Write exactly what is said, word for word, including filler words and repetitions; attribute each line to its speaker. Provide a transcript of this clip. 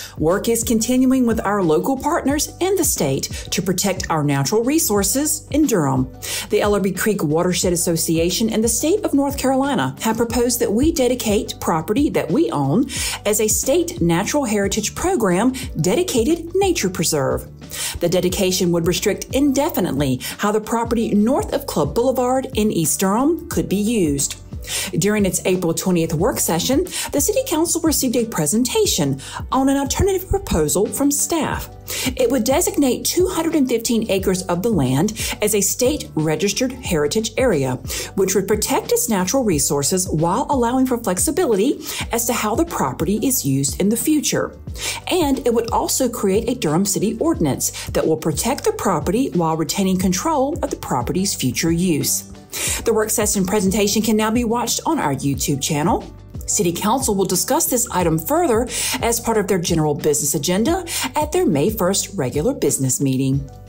Speaker 1: Work is continuing with our local partners and the state to protect our natural resources in Durham. The Ellerbe Creek Watershed Association and the state of North Carolina have proposed that we dedicate property that we own as a state natural heritage program dedicated nature preserve. The dedication would restrict indefinitely how the property north of Club Boulevard in East Durham could be used. During its April twentieth work session, the City Council received a presentation on an alternative proposal from staff. It would designate two hundred fifteen acres of the land as a state registered heritage area, which would protect its natural resources while allowing for flexibility as to how the property is used in the future. And it would also create a Durham City Ordinance that will protect the property while retaining control of the property's future use. The work session presentation can now be watched on our YouTube channel. City Council will discuss this item further as part of their general business agenda at their May first regular business meeting.